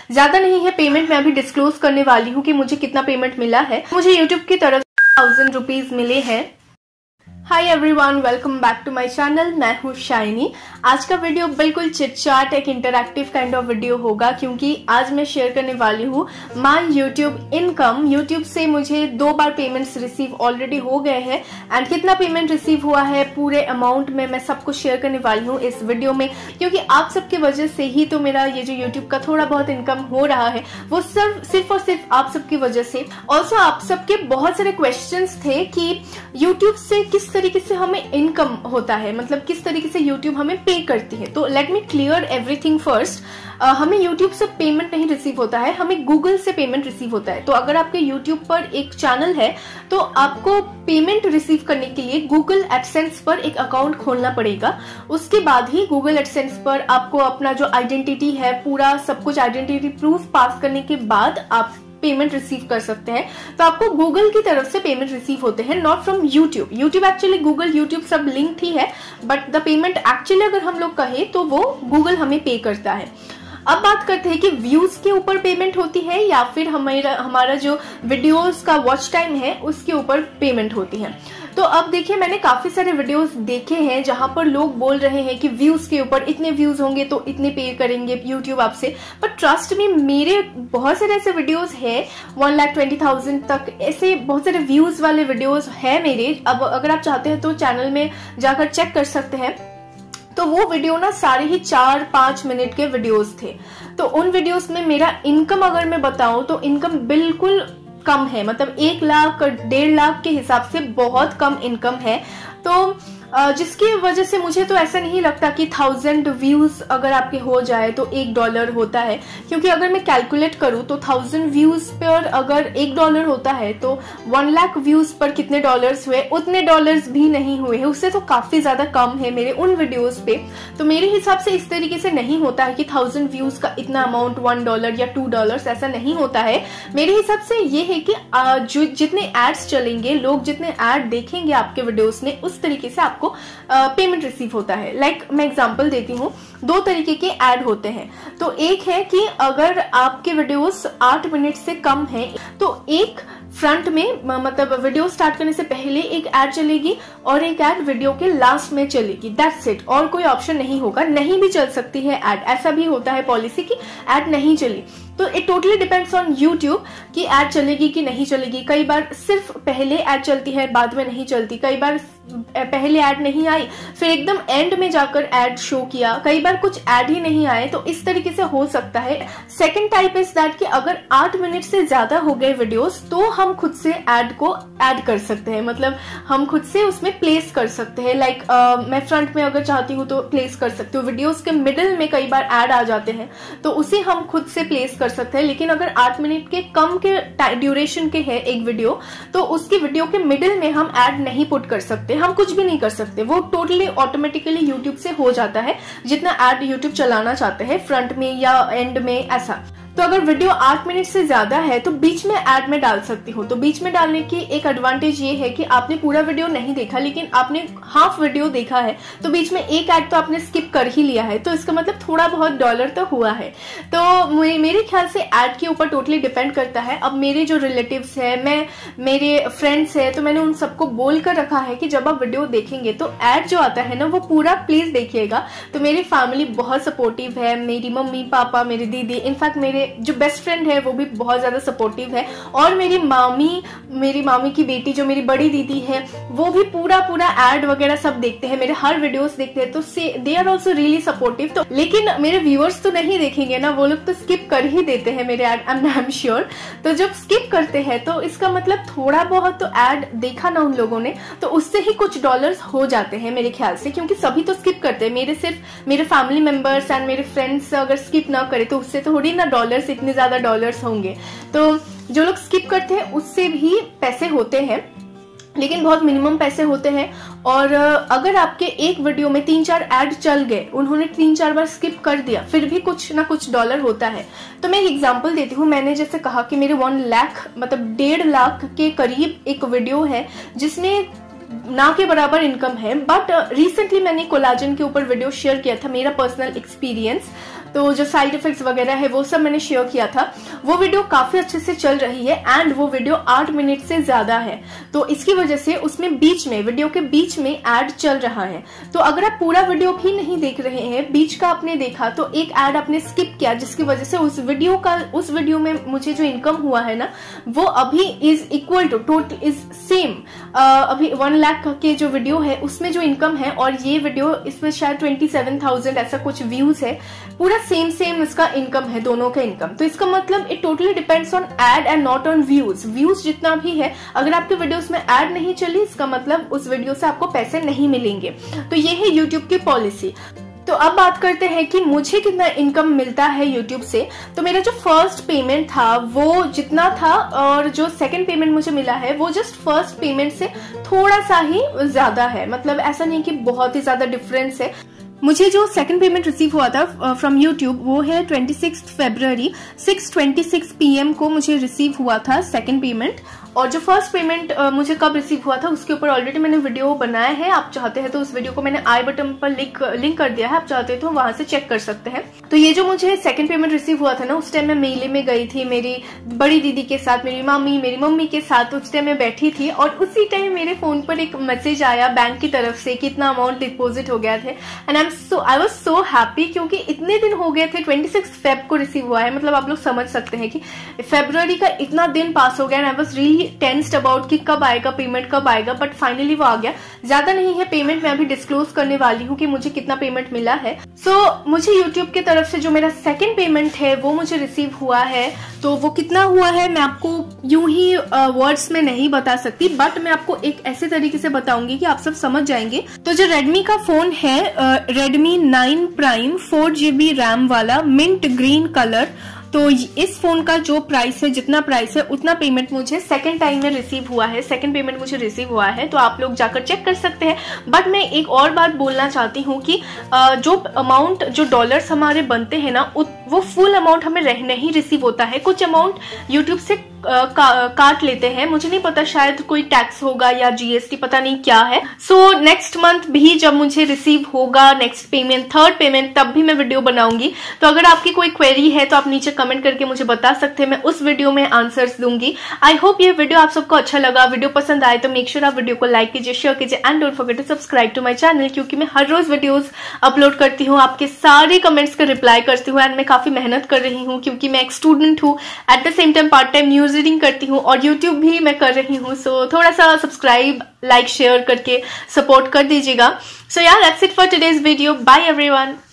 ज्यादा नहीं है पेमेंट, मैं अभी डिस्क्लोज करने वाली हूँ कि मुझे कितना पेमेंट मिला है। मुझे यूट्यूब की तरफ 1000 रुपीज मिले हैं। Hi everyone, welcome back to my channel. मैं हूँ शाइनी। आज का वीडियो बिल्कुल चिट चैट, एक इंटरैक्टिव काइंड ऑफ वीडियो होगा, क्योंकि आज मैं शेयर करने वाली हूँ माय यूट्यूब इनकम। यूट्यूब से मुझे 2 बार पेमेंट्स रिसीव ऑलरेडी हो गए हैं एंड कितना पेमेंट रिसीव हुआ है पूरे अमाउंट में मैं सब कुछ शेयर करने वाली हूँ इस वीडियो में, क्योंकि आप सबकी वजह से ही तो मेरा ये जो यूट्यूब का थोड़ा बहुत इनकम हो रहा है वो सिर्फ और सिर्फ आप सबकी वजह से। ऑल्सो आप सबके बहुत सारे क्वेश्चंस थे कि यूट्यूब से किस तरीके से हमें इनकम होता है, मतलब किस तरीके से यूट्यूब हमें पे करती है। तो let me clear everything first. हमें यूट्यूब से पेमेंट नहीं रिसीव होता है, हमें गूगल से पेमेंट रिसीव होता है। तो अगर आपके यूट्यूब पर एक चैनल है तो आपको पेमेंट रिसीव करने के लिए गूगल एडसेंस पर एक अकाउंट खोलना पड़ेगा। उसके बाद ही गूगल एडसेंस पर आपको अपना जो आइडेंटिटी है, पूरा सब कुछ आइडेंटिटी प्रूफ पास करने के बाद आप पेमेंट रिसीव कर सकते हैं। तो आपको गूगल की तरफ से पेमेंट रिसीव होते हैं, not from YouTube. YouTube actually Google YouTube सब लिंक्ड ही है, बट द पेमेंट एक्चुअली अगर हम लोग कहें तो वो गूगल हमें पे करता है। अब बात करते हैं कि व्यूज के ऊपर पेमेंट होती है या फिर हमारा जो वीडियोस का वॉच टाइम है उसके ऊपर पेमेंट होती है। तो अब देखिए, मैंने काफी सारे वीडियोस देखे हैं जहां पर लोग बोल रहे हैं कि व्यूज के ऊपर इतने व्यूज होंगे तो इतने पे करेंगे यूट्यूब आपसे। बट ट्रस्ट मी, मेरे बहुत सारे ऐसे वीडियोस है 1,20,000 तक ऐसे बहुत सारे व्यूज वाले वीडियोस है मेरे। अब अगर आप चाहते हैं तो चैनल में जाकर चेक कर सकते हैं। तो वो वीडियो ना सारे ही 4-5 मिनट के वीडियोस थे। तो उन वीडियोस में मेरा इनकम अगर मैं बताऊं तो इनकम बिल्कुल कम है, मतलब 1 लाख 1.5 लाख के हिसाब से बहुत कम इनकम है। तो जिसकी वजह से मुझे तो ऐसा नहीं लगता कि 1000 व्यूज अगर आपके हो जाए तो $1 होता है, क्योंकि अगर मैं कैलकुलेट करूं तो 1000 व्यूज पर अगर $1 होता है तो 1 लाख व्यूज पर कितने डॉलर्स हुए, उतने डॉलर्स भी नहीं हुए हैं, उससे तो काफी ज्यादा कम है मेरे उन वीडियोस पे। तो मेरे हिसाब से इस तरीके से नहीं होता है कि 1000 व्यूज का इतना अमाउंट $1 या $2, ऐसा नहीं होता है। मेरे हिसाब से ये है कि जितने एड्स चलेंगे, लोग जितने एड देखेंगे आपके वीडियोस में, उस तरीके से को पेमेंट रिसीव होता है। लाइक मैं एग्जांपल देती हूँ, 2 तरीके के ऐड होते हैं। तो एक है कि अगर आपके वीडियोस 8 मिनट से कम है तो एक फ्रंट में, मतलब वीडियो स्टार्ट करने से पहले एक ऐड चलेगी और एक ऐड वीडियो के लास्ट में चलेगी। दैट्स इट, और कोई ऑप्शन नहीं होगा। नहीं भी चल सकती है ऐड, ऐसा भी होता है पॉलिसी कि ऐड नहीं चली। तो it totally depends on YouTube कि ऐड चलेगी कि नहीं चलेगी। कई बार सिर्फ पहले ऐड चलती है, बाद में नहीं चलती। कई बार पहले ऐड नहीं आई, फिर एकदम एंड में जाकर ऐड शो किया। कई बार कुछ ऐड ही नहीं आए, तो इस तरीके से हो सकता है। सेकंड टाइप इज दैट कि अगर 8 मिनट से ज्यादा हो गए वीडियोस तो हम खुद से ऐड को ऐड कर सकते हैं, मतलब हम खुद से उसमें प्लेस कर सकते हैं। लाइक मैं फ्रंट में अगर चाहती हूँ तो प्लेस कर सकती हूँ। वीडियोस के मिडिल में कई बार ऐड आ जाते हैं तो उसे हम खुद से प्लेस कर सकते हैं। लेकिन अगर 8 मिनट के कम के ड्यूरेशन के है एक वीडियो, तो उसकी वीडियो के मिडिल में हम ऐड नहीं पुट कर सकते, हम कुछ भी नहीं कर सकते। वो टोटली ऑटोमेटिकली यूट्यूब से हो जाता है जितना ऐड यूट्यूब चलाना चाहते हैं, फ्रंट में या एंड में, ऐसा। तो अगर वीडियो 8 मिनट से ज्यादा है तो बीच में ऐड में डाल सकती हूँ। तो बीच में डालने की एक एडवांटेज ये है कि आपने पूरा वीडियो नहीं देखा लेकिन आपने हाफ वीडियो देखा है, तो बीच में एक ऐड तो आपने स्किप कर ही लिया है, तो इसका मतलब थोड़ा बहुत डॉलर तो हुआ है। तो मेरे ख्याल से ऐड के ऊपर टोटली डिपेंड करता है। अब मेरे जो रिलेटिव्स है, मेरे फ्रेंड्स है, तो मैंने उन सबको बोल कर रखा है कि जब आप वीडियो देखेंगे तो ऐड जो आता है ना वो पूरा प्लीज देखिएगा। तो मेरी फैमिली बहुत सपोर्टिव है, मेरी मम्मी पापा, मेरी दीदी, इनफैक्ट मेरे जो बेस्ट फ्रेंड है वो भी बहुत ज्यादा सपोर्टिव है। और मेरी मामी की बेटी जो मेरी बड़ी दीदी है वो भी पूरा ऐड वगैरह सब देखते हैं, मेरे हर वीडियोस देखते हैं। तो they are also really supportive. तो लेकिन मेरे व्यूअर्स तो नहीं देखेंगे ना, वो लोग तो स्किप कर ही देते हैं मेरे ऐड, आई एम श्योर। तो जब स्किप करते हैं तो इसका मतलब थोड़ा बहुत तो ऐड देखा ना उन लोगों ने, तो उससे ही कुछ डॉलर्स हो जाते हैं मेरे ख्याल से, क्योंकि सभी तो स्किप करते हैं। सिर्फ मेरे फैमिली मेंबर्स एंड मेरे फ्रेंड्स अगर स्किप ना करे तो उससे तो थोड़ी ना डॉलर्स, इतने ज्यादा डॉलर्स होंगे। तो जो लोग स्किप करते हैं उससे भी पैसे होते हैं, लेकिन बहुत मिनिमम पैसे होते हैं। और अगर आपके एक वीडियो में 3-4 ऐड चल गए, उन्होंने 3-4 बार स्किप कर दिया, फिर भी कुछ ना कुछ डॉलर होता है। तो मैं एक एग्जांपल देती हूँ। मैंने जैसे कहा कि मेरे 1 लाख मतलब 1.5 लाख के करीब एक वीडियो है जिसमें ना के बराबर इनकम है। बट रिसेंटली मैंने कोलाजन के ऊपर वीडियो शेयर किया था, मेरा पर्सनल एक्सपीरियंस। तो जो साइड इफेक्ट्स वगैरह है वो सब मैंने शेयर किया था। वो वीडियो काफी अच्छे से चल रही है एंड वो वीडियो 8 मिनट से ज्यादा है, तो इसकी वजह से उसमें बीच में, वीडियो के बीच में एड चल रहा है। तो अगर आप पूरा वीडियो भी नहीं देख रहे हैं, बीच का आपने देखा तो एक एड आपने स्किप किया, जिसकी वजह से उस वीडियो में मुझे जो इनकम हुआ है ना, वो अभी is equal to, total is same. अभी 1 लाख के जो वीडियो है उसमें जो इनकम है और ये वीडियो, इसमें शायद 27,000 ऐसा कुछ व्यूज है, पूरा सेम इसका इनकम है, दोनों का इनकम। तो इसका मतलब it totally depends on ad and not on views. Views जितना भी है, अगर आपके वीडियोस में एड नहीं चली, इसका मतलब उस वीडियो से आपको पैसे नहीं मिलेंगे। तो ये है यूट्यूब की पॉलिसी। तो अब बात करते हैं कि मुझे कितना इनकम मिलता है यूट्यूब से। तो मेरा जो फर्स्ट पेमेंट था वो जितना था, और जो सेकंड पेमेंट मुझे मिला है वो जस्ट फर्स्ट पेमेंट से थोड़ा सा ही ज्यादा है, मतलब ऐसा नहीं कि बहुत ही ज्यादा डिफरेंस है। मुझे जो सेकंड पेमेंट रिसीव हुआ था फ्रॉम यूट्यूब वो है 26 फरवरी 6:26 PM को मुझे रिसीव हुआ था सेकंड पेमेंट। और जो फर्स्ट पेमेंट मुझे कब रिसीव हुआ था उसके ऊपर ऑलरेडी मैंने वीडियो बनाया है, आप चाहते हैं तो उस वीडियो को मैंने आई बटन पर लिंक कर दिया है, आप चाहते हैं तो वहां से चेक कर सकते हैं। तो ये जो मुझे सेकंड पेमेंट रिसीव हुआ था ना, उस टाइम मैं मेले में गई थी मेरी बड़ी दीदी के साथ, मेरी मम्मी के साथ। उस टाइम मैं बैठी थी और उसी टाइम मेरे फोन पर एक मैसेज आया बैंक की तरफ से कि इतना अमाउंट डिपोजिट हो गया थे and I was so happy, क्योंकि इतने दिन हो गए थे। 26 फेब को रिसीव हुआ है, मतलब आप लोग समझ सकते हैं कि फरवरी का इतना दिन पास हो गया and I was really tensed about कि कब आएगा पेमेंट, कब आएगा, बट फाइनली वो आ गया। ज्यादा नहीं है पेमेंट, मैं अभी डिस्क्लोज करने वाली हूँ कि मुझे कितना पेमेंट मिला है। मुझे यूट्यूब की तरफ से जो मेरा सेकंड पेमेंट है वो मुझे रिसीव हुआ है। तो वो कितना हुआ है मैं आपको यूं ही वर्ड्स में नहीं बता सकती, बट मैं आपको एक ऐसे तरीके से बताऊंगी कि आप सब समझ जाएंगे। तो जो रेडमी का फोन है, रेडमी 9 प्राइम 4GB रैम वाला मिंट ग्रीन कलर, तो इस फोन का जो प्राइस है, जितना प्राइस है उतना पेमेंट मुझे सेकंड टाइम में रिसीव हुआ है, सेकंड पेमेंट मुझे रिसीव हुआ है। तो आप लोग जाकर चेक कर सकते हैं। बट मैं एक और बात बोलना चाहती हूँ कि जो अमाउंट, जो डॉलर्स हमारे बनते हैं ना, वो फुल अमाउंट हमें नहीं रिसीव होता है। कुछ अमाउंट यूट्यूब से काट लेते हैं, मुझे नहीं पता, शायद कोई टैक्स होगा या GST, पता नहीं क्या है। सो नेक्स्ट मंथ भी जब मुझे रिसीव होगा नेक्स्ट पेमेंट, थर्ड पेमेंट, तब भी मैं वीडियो बनाऊंगी। तो अगर आपकी कोई क्वेरी है तो आप नीचे कमेंट करके मुझे बता सकते हैं, मैं उस वीडियो में आंसर्स दूंगी। आई होप ये वीडियो आप सबको अच्छा लगा। वीडियो पसंद आए तो मेक श्योर आप वीडियो को लाइक कीजिए, शेयर कीजिए and don't forget to subscribe to my channel, क्योंकि मैं हर रोज वीडियोस अपलोड करती हूँ, आपके सारे कमेंट्स का रिप्लाई करती हूँ एंड मैं काफी मेहनत कर रही हूँ, क्योंकि मैं एक स्टूडेंट हूँ, at the same time part time news reading करती हूँ और यूट्यूब भी मैं कर रही हूँ। सो थोड़ा सा सब्सक्राइब, लाइक, शेयर करके सपोर्ट कर दीजिएगा। सो यार, that's it for today's video. Bye everyone.